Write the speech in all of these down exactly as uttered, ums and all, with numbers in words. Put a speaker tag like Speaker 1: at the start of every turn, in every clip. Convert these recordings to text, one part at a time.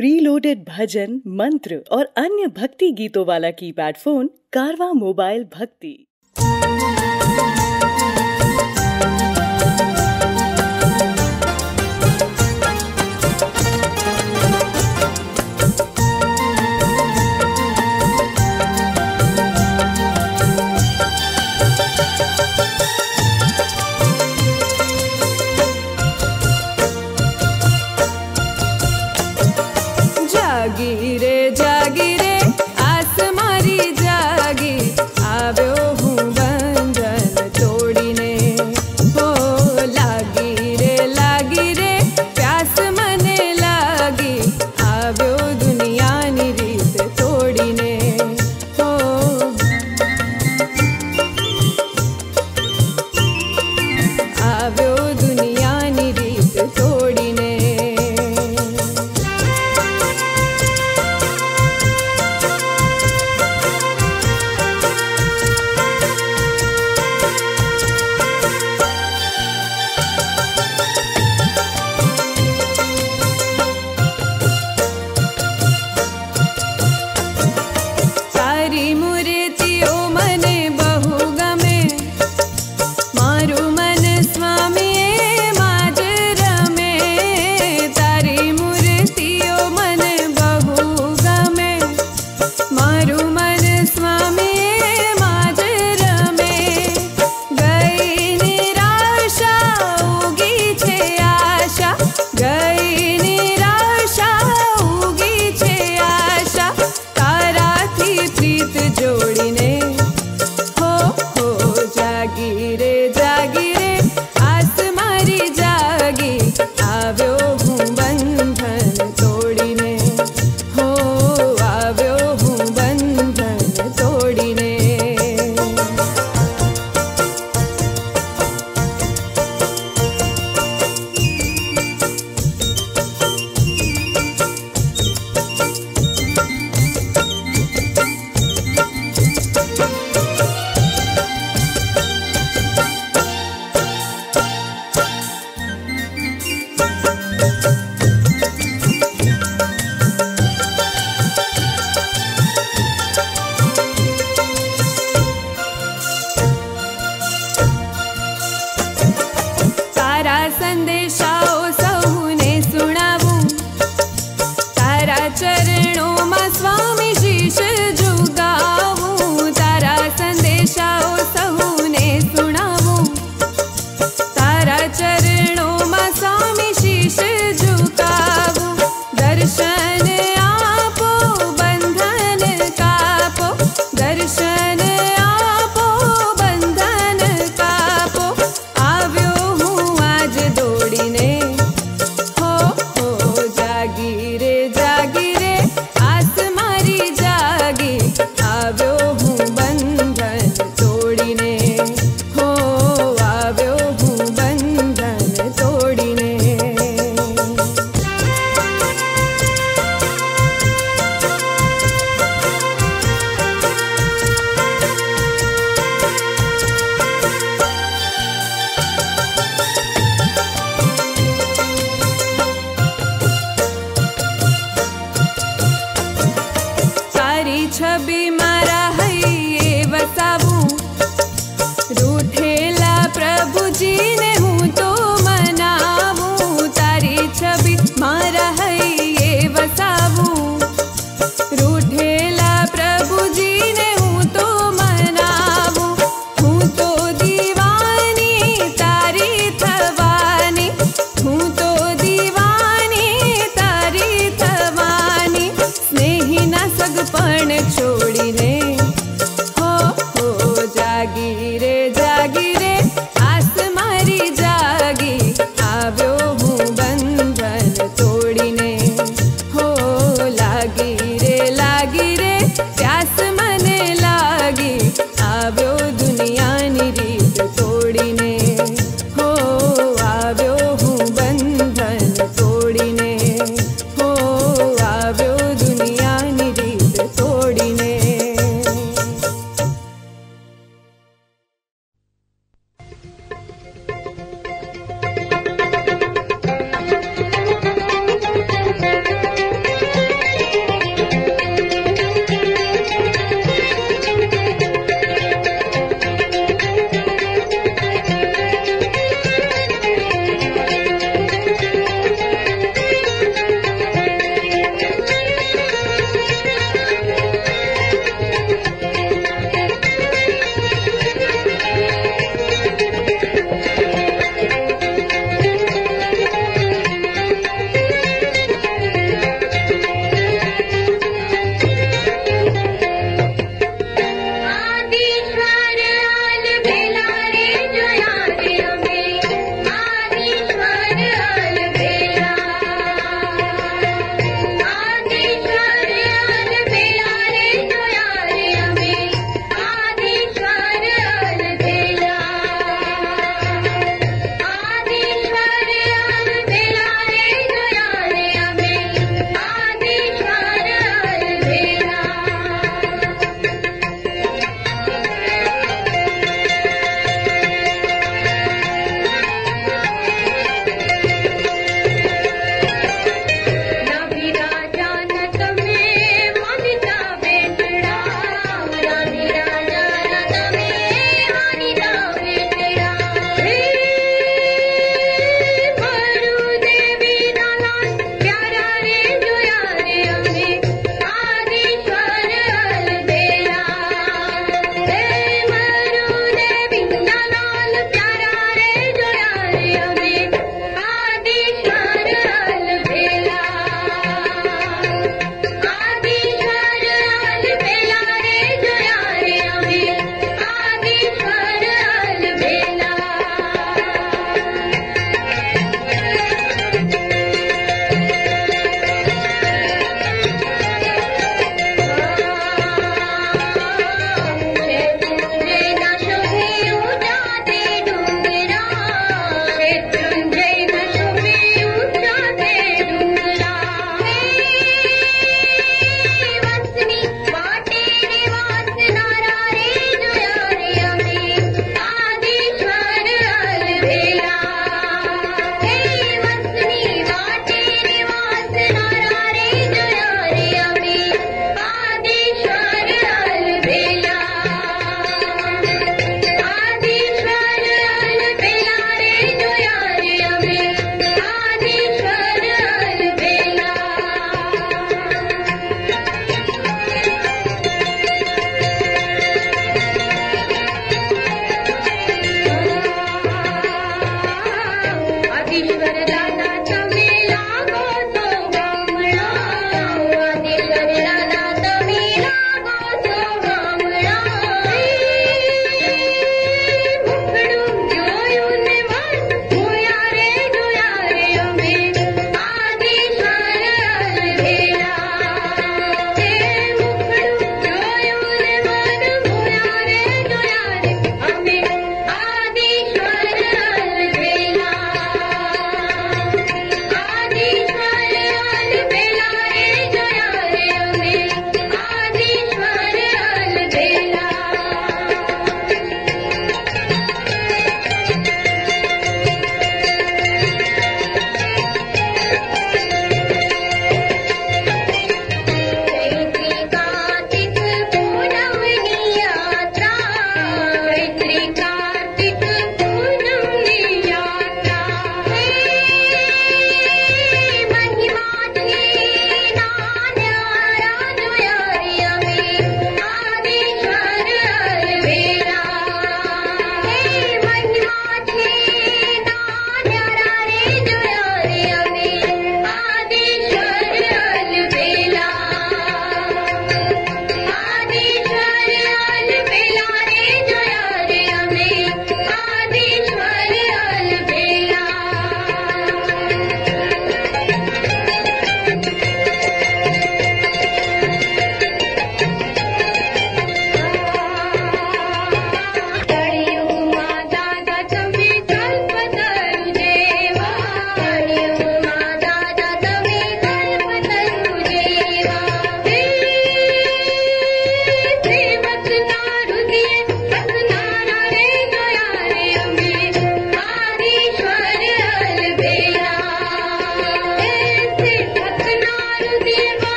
Speaker 1: Preloaded भजन, मंत्र और अन्य भक्ति गीतों वाला कीपैड फोन कारवा मोबाइल भक्ति।
Speaker 2: जागी रे जागी रे आस मारी जागी, आव्यो हूँ बंधन तोड़ीने। हो लागी रे लागी रे प्यास मने लागी, आव्यो दुनियानी रीत तोड़ीने। हो आव्यो दुनियानी रीत तोड़ीने। तारी मूर्तिओ मने बहु गमे, मारू मन स्वामीए माज रमे। तारी मूर्तिओ मने बहु गमे, मारू मन स्वामीए माज रमे। गई निराशा उगी छे आशा, गई निराशा उगी छे आशा, ताराथी प्रीत जोड़ीने। हो हो जागी रे जागी रे आस मारी जागी, आव्यो हूँ बंधन तोड़ीने। हो आव्यो हूँ बंधन तोड़ीने। तारा संदेशाओ सहुने सुनावूं, तारा चरणों में स्वामी शीश झुकावूं। तारा संदेशाओ सहुने सुनावूं, तारा चरणों में स्वामी शीश झुकावूं। दर्शन आपो बंधन कापो, दर्शन आपो बंधन कापो, आव्यो हूँ आज दौड़ीने। हो हो जागी रे जागी रे आस मारी जागी, आव्यो हूँ बंधन तोड़ीने। हो आव्यो हूँ बंधन तोड़ीने। तारी छवि मारा हइये वसावूं, रूठेला प्रभु जी ने हूँ तो मनावूं। तारी छवि मारा हइये वसावूं, रूठेला प्रभु जी ने हूँ तो मनावूं। हूँ तो दीवानी तारी थवानी, हूँ तो दीवानी तारी थवानी। स्नेही ना सगपण छोड़ीने।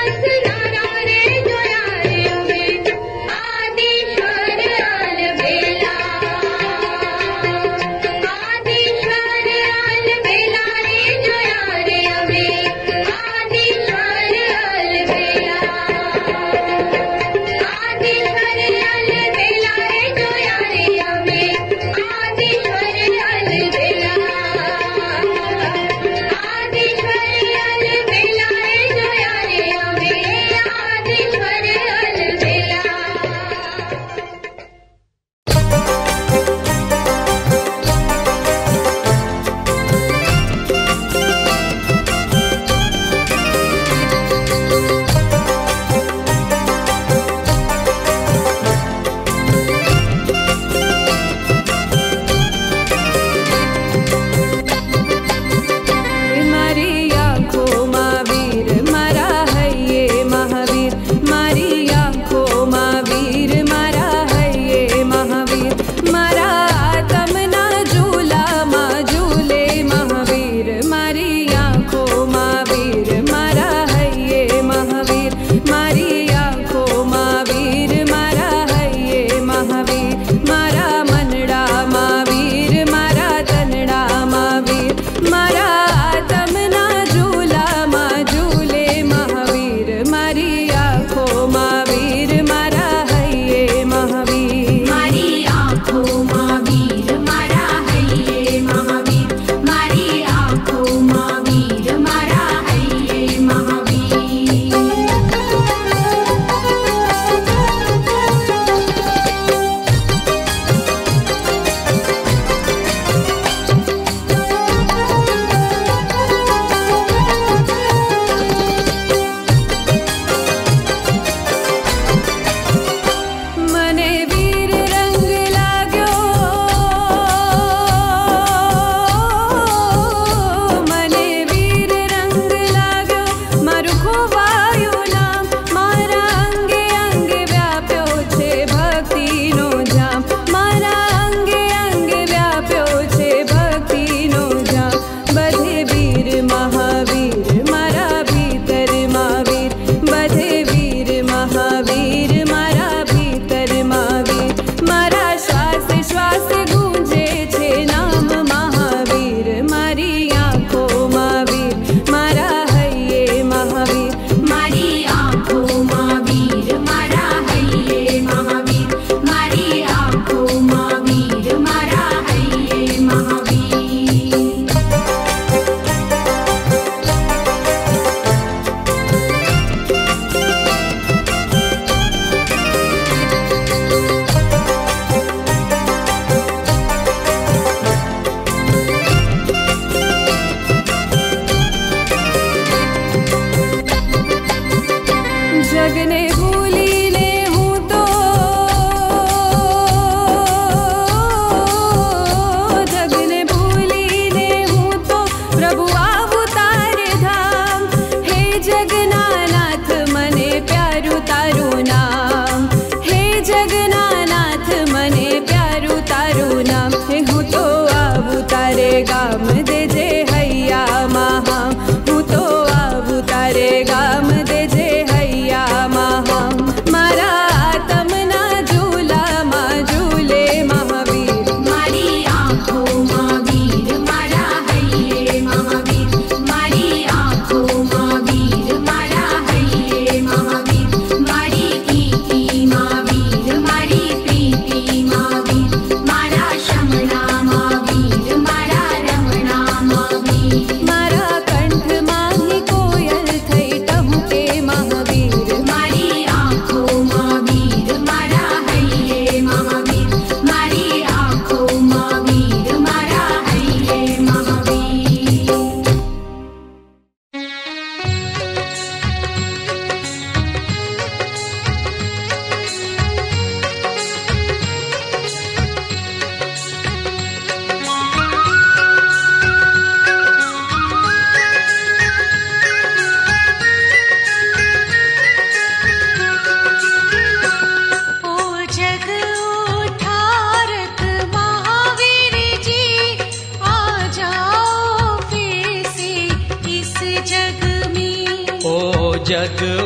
Speaker 2: गाम दे जे हैया महा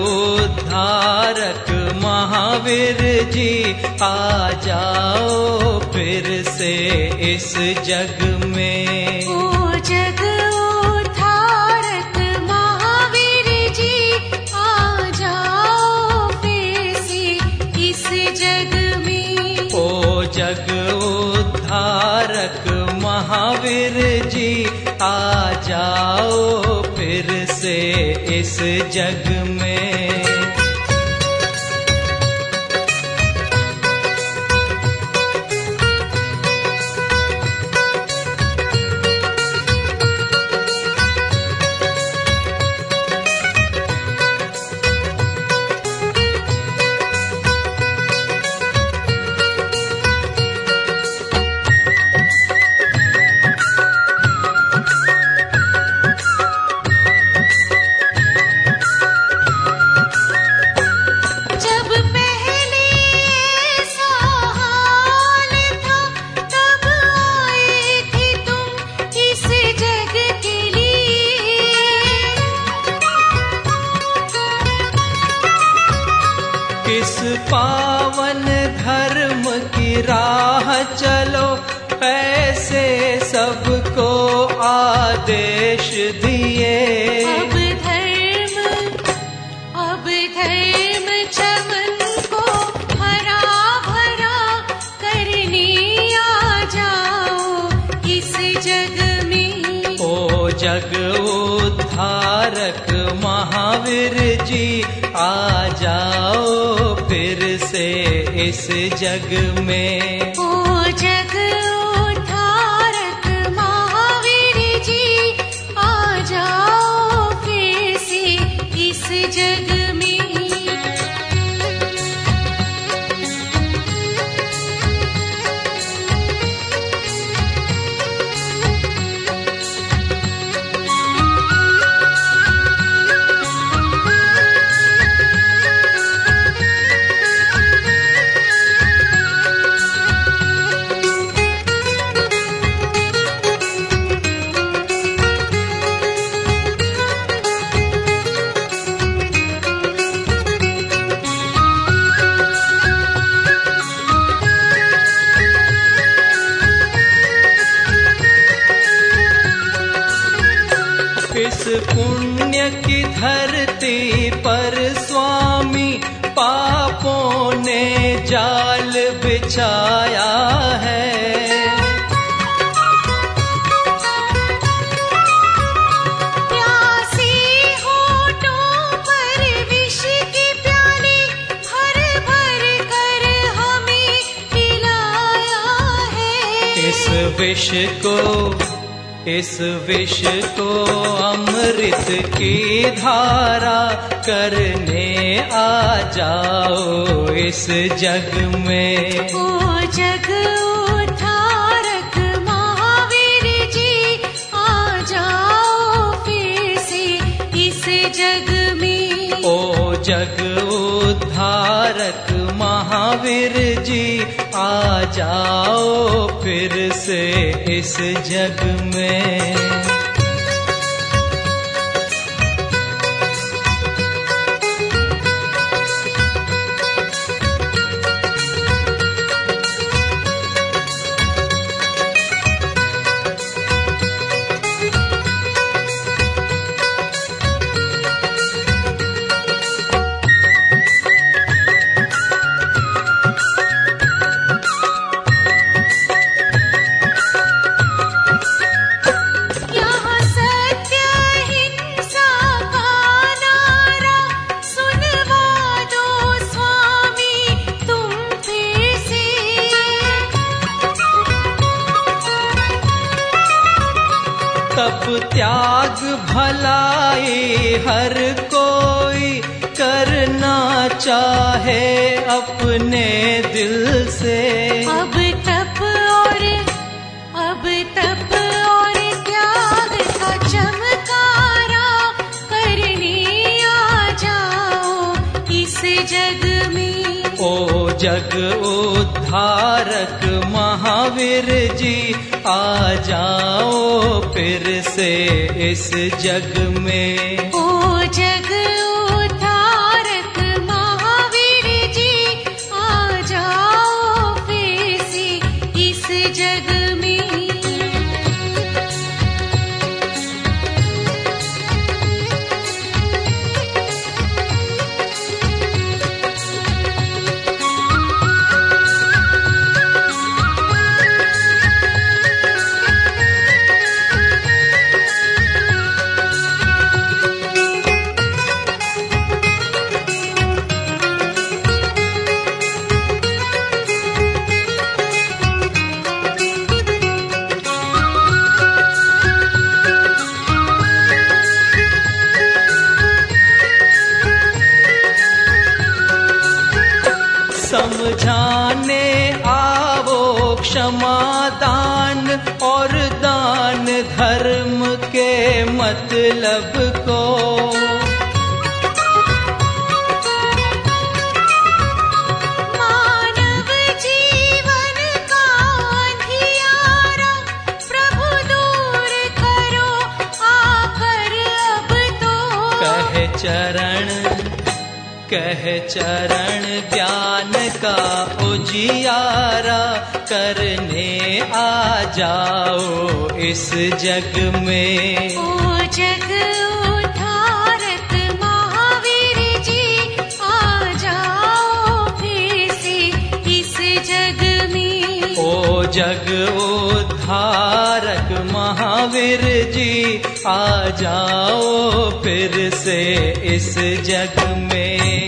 Speaker 3: उद्धारक महावीर जी आ जाओ फिर से इस जग में।
Speaker 2: ओ जग उद्धारक महावीर जी आ जाओ फिर से इस जग में।
Speaker 3: ओ जग उद्धारक महावीर जी आ जाओ फिर से इस जग में। पावन धर्म की राह चलो ऐसे सबको आदेश दिए।
Speaker 2: अब धर्म अब धर्म चमन को हरा भरा करने आ जाओ इस जग में।
Speaker 3: ओ जग उद्धारक महावीर जी आ जाओ फिर से इस जग में।
Speaker 2: ओ जग उद्धारक महावीर जी आ जाओ फिर से इस जग में।
Speaker 3: इस पुण्य की धरती पर स्वामी पापों ने जाल बिछाया है।
Speaker 2: प्यासी होठों पर विष की प्याली भर भर कर हमें पिलाया है।
Speaker 3: इस विष को इस विष को अमृत की धारा करने आ जाओ इस जग में।
Speaker 2: ओ जग उद्धारक महावीर जी आ जाओ फिर से इस जग में।
Speaker 3: ओ जग उद्धारक महावीर जी आ जाओ फिर से इस जग में। तप त्याग भलाई हर कोई करना चाहे अपने दिल से।
Speaker 2: अब तप और अब तप और त्याग का चमकारा करने आ जाओ इस जग में।
Speaker 3: ओ जग उद्धारक महावीर जी आ जाओ फिर से इस जग में।
Speaker 2: ओ जग उद्धारक
Speaker 3: समझाने आवो क्षमा दान और दान धर्म के मतलब को।
Speaker 2: मानव जीवन का अंधियारा प्रभु दूर करो आकर अब तो।
Speaker 3: कह चरण कह चरण ज्ञान का उजियारा करने आ जाओ इस जग में।
Speaker 2: ओ जग उद्धारक महावीर जी आ जाओ फिर से इस जग में।
Speaker 3: ओ जग उद्धारक महावीर जी आ जाओ फिर से इस जग में।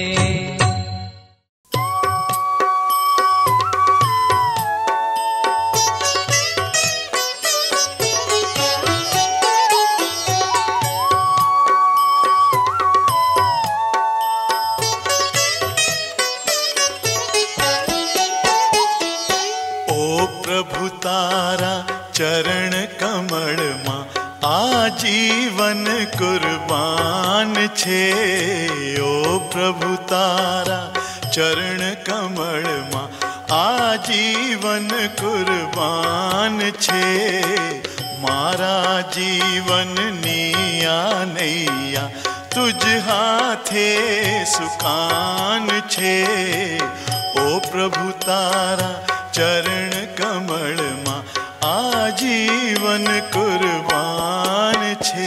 Speaker 4: चरण कमल मां आजीवन कुर्बान छे। ओ प्रभु तारा चरण कमल मां आजीवन कुर्बान छे। मारा जीवन निया नैया तुझ हाथे सुकान छे। ओ प्रभु तारा चरण कमल मां आजीवन कुर्बान छे।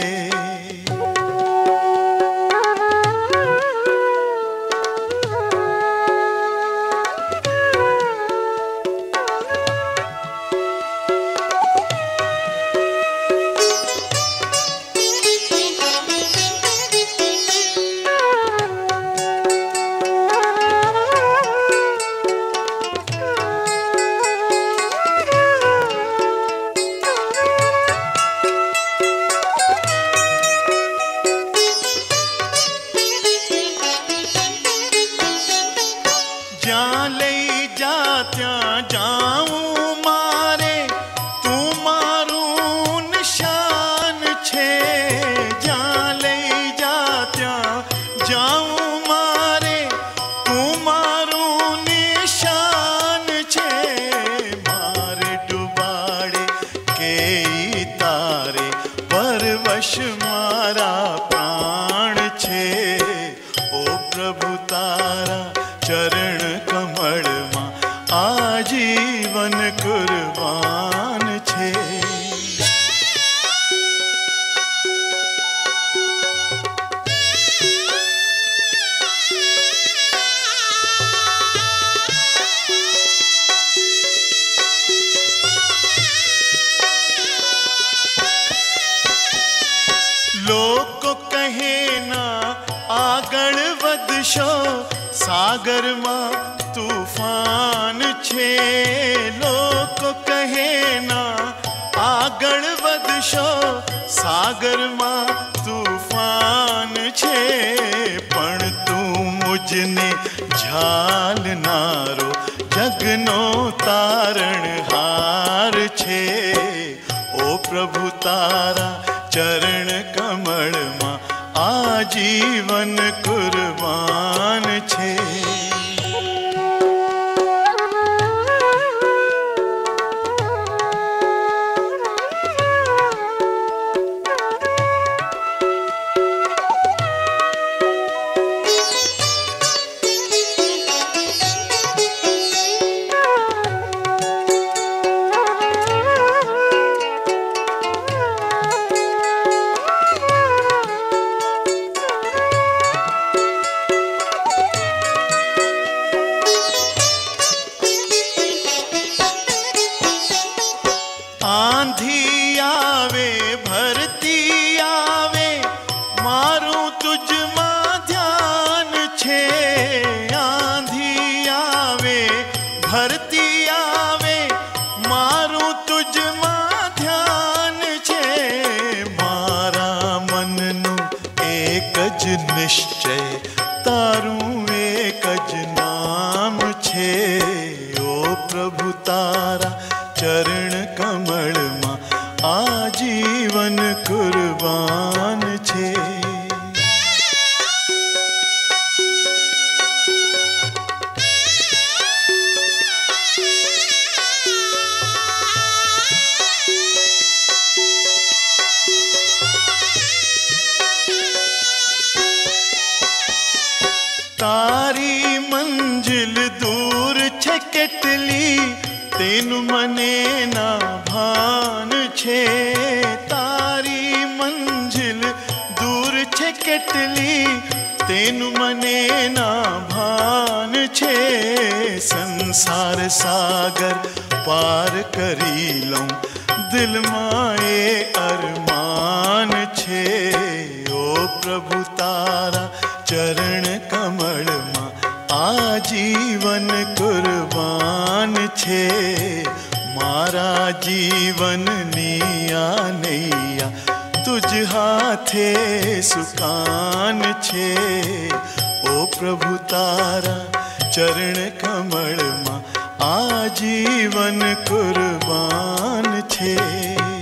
Speaker 4: सागर मां तूफान छे। लोक कहे ना आगळ वधशो सागर मां तूफान छे। पण तू मुझने झालनारो जगनो तारणहार छे। ओ प्रभु तारा चरण कमल मां आजीवन कुर्बान छे। તારા ચરણ કમળમાં આજીવન કુરબાન છે. તારી મંજિલ દૂર છે કેટલી તેનું મને ના ભાન છે. તારી મંજિલ દૂર છે કેટલી તેનું મને ના ભાન છે. સંસાર સાગર પાર કરી લઉં દિલમાં એ અરમાન છે. ઓ પ્રભુ તારા ચરણ કમળમાં આજીવન કુરબાન છે. મારા જીવનની આ નૈયા તુજ હાથે સુકાન છે. ઓ પ્રભુ તારા ચરણ કમળમાં આજીવન કુરબાન છે.